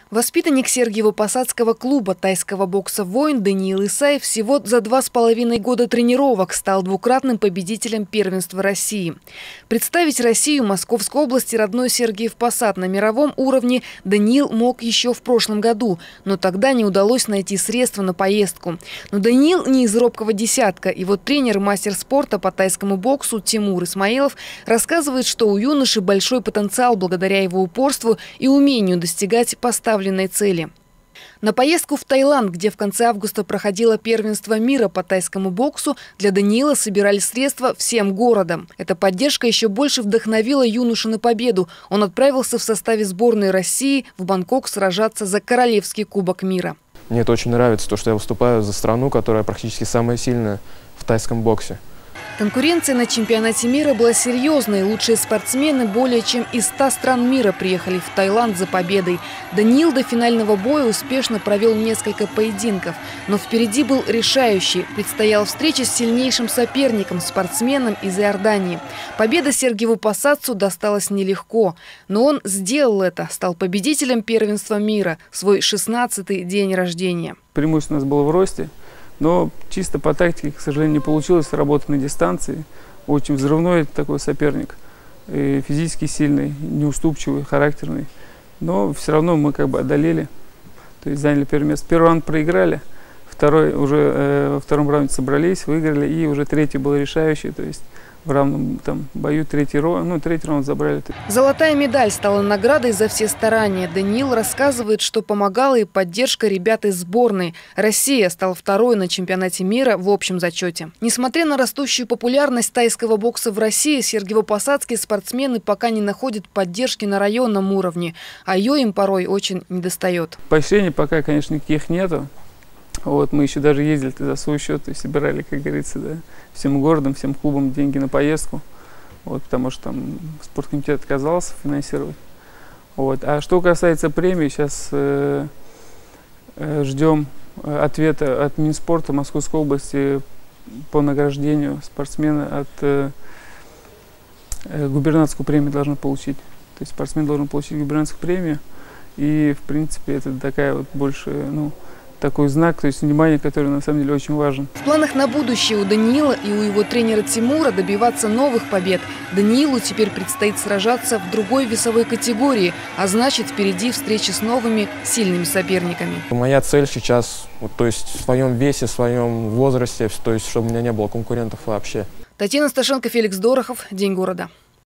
Воспитанник Сергиево-Посадского клуба тайского бокса «Воин» Даниил Исаев всего за 2,5 года тренировок стал двукратным победителем первенства России. Представить Россию Московской области родной Сергиев-Посад на мировом уровне Даниил мог еще в прошлом году, но тогда не удалось найти средства на поездку. Но Даниил не из робкого десятка, и вот тренер, мастер спорта по тайскому боксу Тимур Исмаилов рассказывает, что у юноши большой потенциал благодаря его упорству и умению достигать поставленной цели. На поездку в Таиланд, где в конце августа проходило первенство мира по тайскому боксу, для Даниила собирали средства всем городом. Эта поддержка еще больше вдохновила юношу на победу. Он отправился в составе сборной России в Бангкок сражаться за Королевский кубок мира. Мне это очень нравится, то, что я выступаю за страну, которая практически самая сильная в тайском боксе. Конкуренция на чемпионате мира была серьезной. Лучшие спортсмены более чем из 100 стран мира приехали в Таиланд за победой. Даниил до финального боя успешно провел несколько поединков. Но впереди был решающий. Предстояла встреча с сильнейшим соперником, спортсменом из Иордании. Победа Сергиеву-Посадцу досталась нелегко. Но он сделал это, стал победителем первенства мира, свой 16-й день рождения. Преимущество у нас было в росте. Но чисто по тактике, к сожалению, не получилось работать на дистанции. Очень взрывной такой соперник, и физически сильный, неуступчивый, характерный. Но все равно мы как бы одолели, то есть заняли первое место. Первый раунд проиграли, второй уже во втором раунде собрались, выиграли, и уже третий был решающий, то есть в равном бою третий раунд забрали. Золотая медаль стала наградой за все старания. Даниил рассказывает, что помогала и поддержка ребят из сборной. Россия стала второй на чемпионате мира в общем зачете. Несмотря на растущую популярность тайского бокса в России, сергиево-посадские спортсмены пока не находят поддержки на районном уровне, а ее им порой очень недостает. Поощрений пока, конечно, никаких нету. Вот, мы еще даже ездили за свой счет и собирали, как говорится, да, всем городом, всем клубам деньги на поездку, вот, потому что там спорткомитет отказался финансировать. Вот. А что касается премии, сейчас ждем ответа от Минспорта Московской области по награждению спортсмена. От губернаторскую премию должны получить. То есть спортсмен должен получить губернаторскую премию. И, в принципе, это такая вот больше, такой знак, то есть внимание, которое на самом деле очень важен. В планах на будущее у Даниила и у его тренера Тимура добиваться новых побед. Даниилу теперь предстоит сражаться в другой весовой категории, а значит, впереди встречи с новыми сильными соперниками. Моя цель сейчас, то есть в своем весе, в своем возрасте, то есть чтобы у меня не было конкурентов вообще. Татьяна Сташенко, Феликс Дорохов. День города.